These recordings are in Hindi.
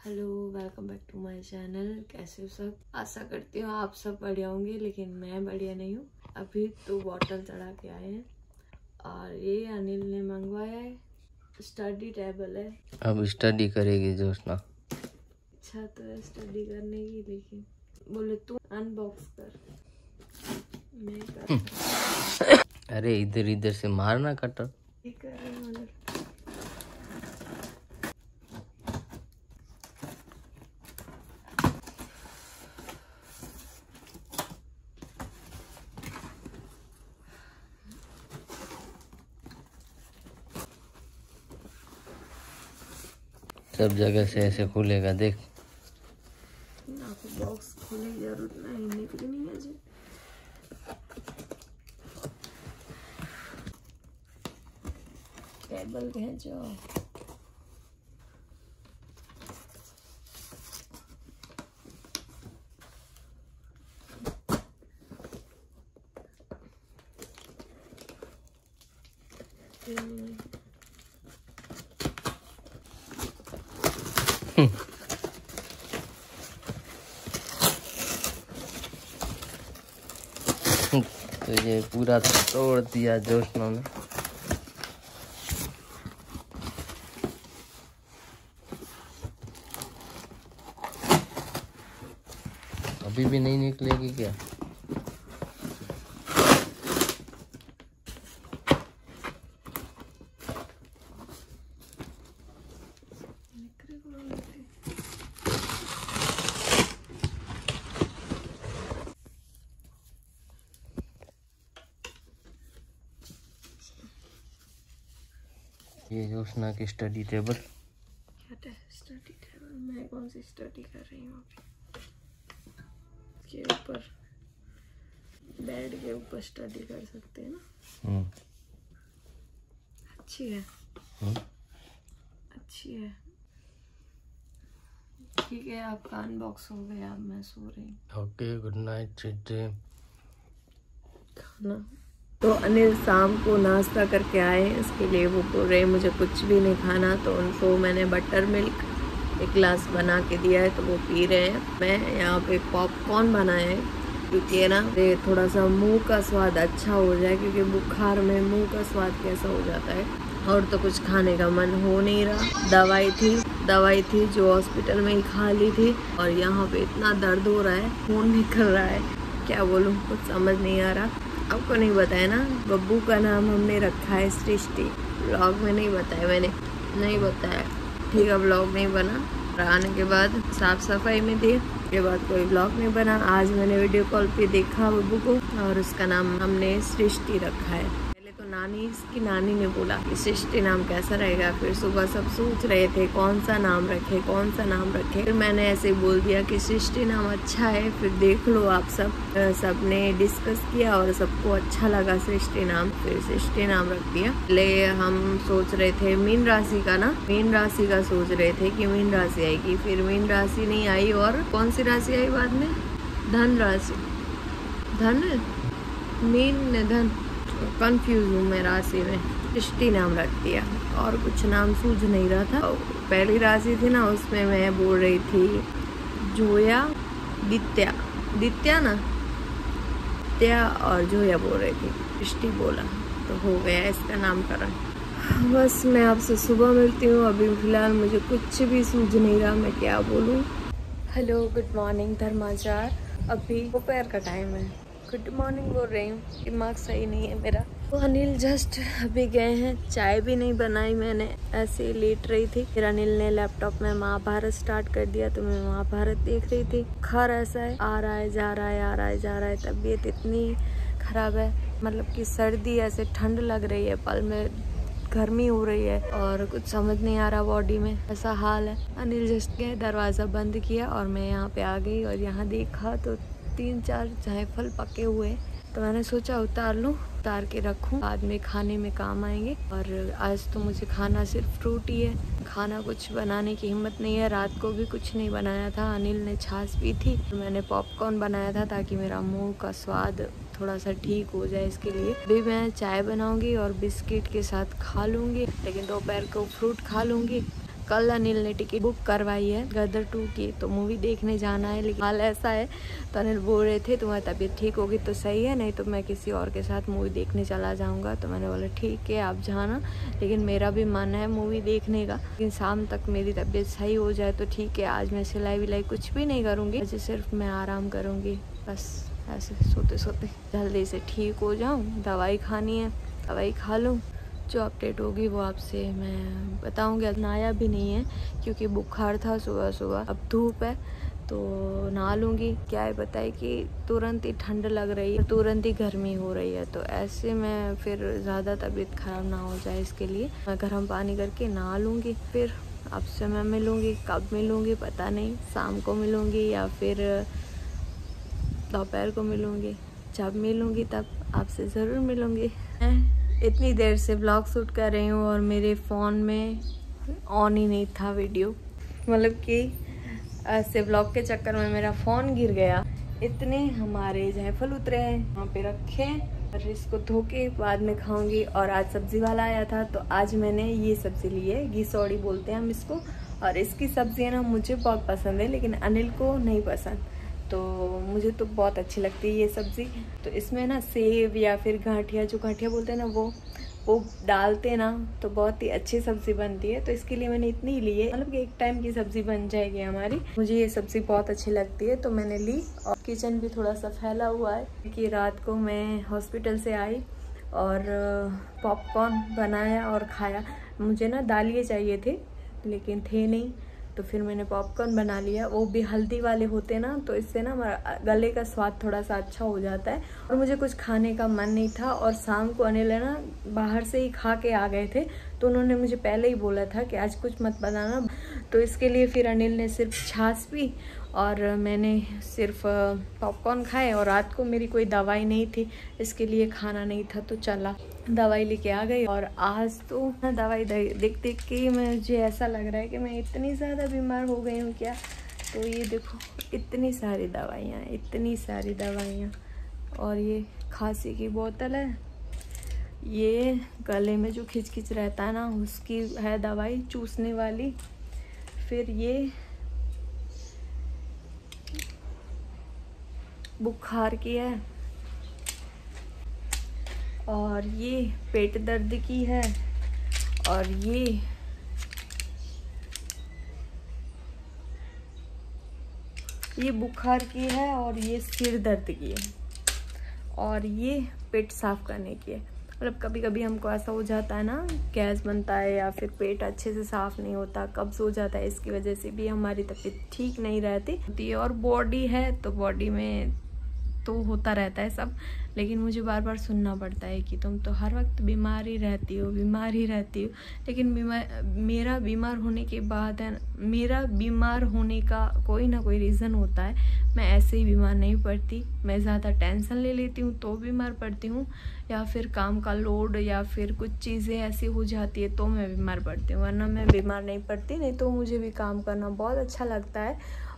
Hello, welcome back to my channel. कैसे हो सब? आशा करती हूँ आप सब बढ़िया होंगे, लेकिन मैं बढ़िया नहीं हूँ। अभी तो बॉटल चढ़ा के आए हैं और ये अनिल ने मंगवाया है। स्टडी टेबल है। अब स्टडी करेगी जोशना। अच्छा तो है स्टडी करने की, लेकिन बोले तू अनबॉक्स कर, मैं कर। अरे इधर इधर से मारना कटर। कर रही हूँ। सब जगह से ऐसे खुलेगा, देख। बॉक्स खोलने की जरूरत नहीं, निकली नहीं है जी। टेबल भेजो। तो ये पूरा तोड़ दिया जोशना ने। अभी भी नहीं निकलेगी क्या? ये जोशना की स्टडी टेबल। क्या स्टडी टेबल? मैं कौन सी स्टडी कर रही हूँ अभी? के ऊपर, बेड के ऊपर स्टडी कर सकते हैं ना। अच्छी है। अच्छी है। ठीक है, आपका अनबॉक्स हो गया, अब मैं सो रही हूँ। Okay, good night, sweet dream. खाना तो अनिल शाम को नाश्ता करके आए, इसके लिए वो बोल रहे मुझे कुछ भी नहीं खाना, तो उनको मैंने बटर मिल्क एक गिलास बना के दिया है, तो वो पी रहे हैं। मैं यहाँ पे पॉपकॉर्न बनाए हैं, क्योंकि है ना ये थोड़ा सा मुंह का स्वाद अच्छा हो जाए, क्योंकि बुखार में मुंह का स्वाद कैसा हो जाता है। और तो कुछ खाने का मन हो नहीं रहा। दवाई थी जो हॉस्पिटल में ही खा ली थी, और यहाँ पे इतना दर्द हो रहा है, खून निकल रहा है, क्या बोलूँ, कुछ समझ नहीं आ रहा। आपको नहीं बताया ना, बब्बू का नाम हमने रखा है सृष्टि। ब्लॉग में नहीं बताया, मैंने नहीं बताया। ठीक है, ब्लॉग नहीं बना। आने के बाद साफ सफाई में थी, के बाद कोई ब्लॉग नहीं बना। आज मैंने वीडियो कॉल पे देखा बब्बू को, और उसका नाम हमने सृष्टि रखा है। इसकी नानी ने बोला कि सृष्टि नाम कैसा रहेगा। फिर सुबह सब सोच रहे थे कौन सा नाम रखे। फिर मैंने ऐसे ही बोल दिया कि सृष्टि नाम अच्छा है। फिर देख लो आप सबने डिस्कस किया और सबको अच्छा लगा सृष्टि नाम, फिर सृष्टि नाम रख दिया। ले हम सोच रहे थे मीन राशि का सोच रहे थे कि मीन राशि आएगी, फिर मीन राशि नहीं आई। और कौन सी राशि आई बाद में? धन राशि। धन कंफ्यूज हूँ मैं राशि में। सृष्टि नाम रख दिया, और कुछ नाम सूझ नहीं रहा था। पहली राशि थी ना, उसमें मैं बोल रही थी जोया, दित्या ना, दित्या और जोया बोल रही थी। सृष्टि बोला तो हो गया इसका नामकरण। बस मैं आपसे सुबह मिलती हूँ। अभी फिलहाल मुझे कुछ भी सूझ नहीं रहा, मैं क्या बोलूँ। हेलो, गुड मॉर्निंग धर्माचार। अभी दोपहर का टाइम है। गुड मॉर्निंग बोल रही हूँ, दिमाग सही नहीं है मेरा। तो अनिल जस्ट अभी गए हैं, चाय भी नहीं बनाई मैंने, ऐसे ही लेट रही थी। फिर अनिल ने लैपटॉप में महाभारत स्टार्ट कर दिया, तो मैं महाभारत देख रही थी। बुखार ऐसा है, आ रहा है जा रहा है। तबीयत इतनी खराब है, मतलब कि सर्दी ऐसे ठंड लग रही है, पल में गर्मी हो रही है, और कुछ समझ नहीं आ रहा बॉडी में, ऐसा हाल है। अनिल जस्ट गए, दरवाजा बंद किया और मैं यहाँ पे आ गई, और यहाँ देखा तो 3-4 जायफल पके हुए, तो मैंने सोचा उतार लूँ, उतार के रखूँ, बाद में खाने में काम आएंगे। और आज तो मुझे खाना सिर्फ फ्रूट ही है, खाना कुछ बनाने की हिम्मत नहीं है। रात को भी कुछ नहीं बनाया था, अनिल ने छाछ पी थी, मैंने पॉपकॉर्न बनाया था ताकि मेरा मुंह का स्वाद थोड़ा सा ठीक हो जाए। इसके लिए अभी मैं चाय बनाऊंगी और बिस्किट के साथ खा लूँगी, लेकिन दोपहर को फ्रूट खा लूँगी। कल अनिल ने टिकट बुक करवाई है गदर 2 की, तो मूवी देखने जाना है। लेकिन हाल ऐसा है, तो अनिल बोल रहे थे तुम्हारी तबीयत ठीक होगी तो सही है, नहीं तो मैं किसी और के साथ मूवी देखने चला जाऊंगा। तो मैंने बोला ठीक है आप जाना, लेकिन मेरा भी मन है मूवी देखने का, लेकिन शाम तक मेरी तबीयत सही हो जाए तो ठीक है। आज मैं सिलाई विलाई कुछ भी नहीं करूँगी, आज सिर्फ मैं आराम करूँगी, बस ऐसे सोते सोते जल्दी से ठीक हो जाऊँ। दवाई खानी है, दवाई खा लूँ, जो अपडेट होगी वो आपसे मैं बताऊंगी। अब नहाया भी नहीं है क्योंकि बुखार था सुबह सुबह, अब धूप है तो नहा लूँगी। क्या है बताए कि तुरंत ही ठंड लग रही है, तुरंत ही गर्मी हो रही है, तो ऐसे में फिर ज़्यादा तबीयत ख़राब ना हो जाए इसके लिए मैं गर्म पानी करके नहा लूँगी। फिर आपसे मैं मिलूँगी, कब मिलूँगी पता नहीं, शाम को मिलूँगी या फिर दोपहर को मिलूँगी। जब मिलूँगी तब आपसे ज़रूर मिलूँगी। इतनी देर से ब्लॉग शूट कर रही हूँ और मेरे फ़ोन में ऑन ही नहीं था वीडियो, मतलब कि ऐसे ब्लॉग के चक्कर में मेरा फ़ोन गिर गया। इतने हमारे जायफल उतरे हैं, वहाँ पे रखे और इसको धो के बाद में खाऊंगी। और आज सब्ज़ी वाला आया था तो आज मैंने ये सब्ज़ी ली है, घिसौड़ी बोलते हैं हम इसको, और इसकी सब्ज़ी है ना मुझे बहुत पसंद है लेकिन अनिल को नहीं पसंद, तो मुझे तो बहुत अच्छी लगती है ये सब्ज़ी। तो इसमें ना सेब या फिर गांठिया, जो गांठिया बोलते हैं ना वो डालते ना तो बहुत ही अच्छी सब्ज़ी बनती है। तो इसके लिए मैंने इतनी ही ली है, मतलब कि एक टाइम की सब्ज़ी बन जाएगी हमारी। मुझे ये सब्ज़ी बहुत अच्छी लगती है तो मैंने ली। और किचन भी थोड़ा सा फैला हुआ है कि रात को मैं हॉस्पिटल से आई और पॉपकॉर्न बनाया और खाया। मुझे ना दालिये चाहिए थे लेकिन थे नहीं, तो फिर मैंने पॉपकॉर्न बना लिया। वो भी हल्दी वाले होते ना, तो इससे ना हमारा गले का स्वाद थोड़ा सा अच्छा हो जाता है। और मुझे कुछ खाने का मन नहीं था और शाम को अनिल है ना बाहर से ही खा के आ गए थे, तो उन्होंने मुझे पहले ही बोला था कि आज कुछ मत बनाना। तो इसके लिए फिर अनिल ने सिर्फ छाछ पी और मैंने सिर्फ पॉपकॉर्न खाए। और रात को मेरी कोई दवाई नहीं थी, इसके लिए खाना नहीं था, तो चला दवाई लेके आ गई। और आज तो दवाई देख देख के मुझे ऐसा लग रहा है कि मैं इतनी ज़्यादा बीमार हो गई हूँ क्या। तो ये देखो इतनी सारी दवाइयाँ, इतनी सारी दवाइयाँ। और ये खांसी की बोतल है, ये गले में जो खिंच रहता है ना उसकी है दवाई चूसने वाली। फिर ये बुखार की है, और ये पेट दर्द की है, और ये बुखार की है, और ये सिर दर्द की है, और ये पेट साफ करने की है। मतलब कभी कभी हमको ऐसा हो जाता है ना, गैस बनता है या फिर पेट अच्छे से साफ नहीं होता, कब्ज हो जाता है, इसकी वजह से भी हमारी तबीयत ठीक नहीं रहती। और बॉडी है तो बॉडी में तो होता रहता है सब, लेकिन मुझे बार बार सुनना पड़ता है कि तुम तो हर वक्त बीमार ही रहती हो, बीमार ही रहती हो। लेकिन मेरा बीमार होने के बाद है, मेरा बीमार होने का कोई ना कोई रीज़न होता है। मैं ऐसे ही बीमार नहीं पड़ती, मैं ज़्यादा टेंशन ले लेती हूँ तो बीमार पड़ती हूँ, या फिर काम का लोड या फिर कुछ चीज़ें ऐसी हो जाती है तो मैं बीमार पड़ती हूँ, वरना मैं बीमार नहीं पड़ती। नहीं तो मुझे भी काम करना बहुत अच्छा लगता है।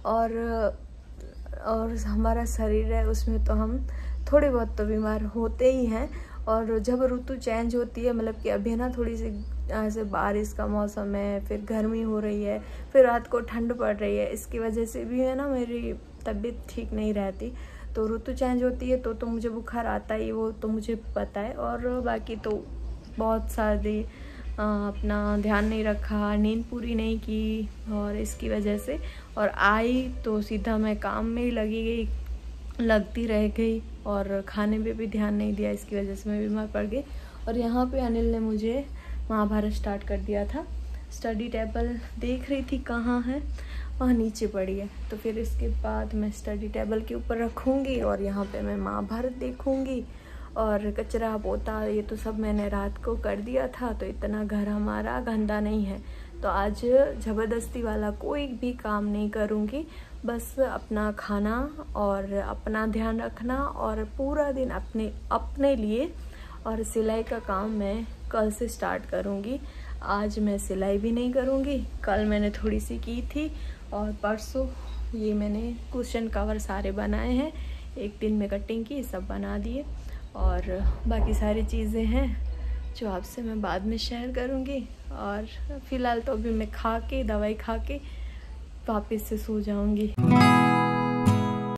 और हमारा शरीर है उसमें तो हम थोड़े बहुत तो बीमार होते ही हैं। और जब ऋतु चेंज होती है, मतलब कि अभी ना थोड़ी सी ऐसे बारिश का मौसम है, फिर गर्मी हो रही है, फिर रात को ठंड पड़ रही है, इसकी वजह से भी है ना मेरी तबीयत ठीक नहीं रहती। तो ऋतु चेंज होती है तो मुझे बुखार आता ही, वो तो मुझे पता है। और बाकी तो बहुत सारे अपना ध्यान नहीं रखा, नींद पूरी नहीं की, और इसकी वजह से और आई तो सीधा मैं काम में ही लगती रह गई और खाने पे भी ध्यान नहीं दिया, इसकी वजह से मैं बीमार पड़ गई। और यहाँ पे अनिल ने मुझे महाभारत स्टार्ट कर दिया था। स्टडी टेबल देख रही थी कहाँ है, वहाँ नीचे पड़ी है, तो फिर इसके बाद मैं स्टडी टेबल के ऊपर रखूँगी और यहाँ पे मैं महाभारत देखूँगी। और कचरा पोता ये तो सब मैंने रात को कर दिया था, तो इतना घर हमारा गंदा नहीं है। तो आज ज़बरदस्ती वाला कोई भी काम नहीं करूँगी, बस अपना खाना और अपना ध्यान रखना और पूरा दिन अपने लिए। और सिलाई का काम मैं कल से स्टार्ट करूँगी। आज मैं सिलाई भी नहीं करूँगी, कल मैंने थोड़ी सी की थी और परसों ये मैंने कुशन कवर सारे बनाए हैं, एक दिन में कटिंग की, सब बना दिए। और बाकी सारी चीज़ें हैं जो आपसे मैं बाद में शेयर करूँगी। और फ़िलहाल तो अभी मैं दवाई खा के वापस से सो जाऊँगी।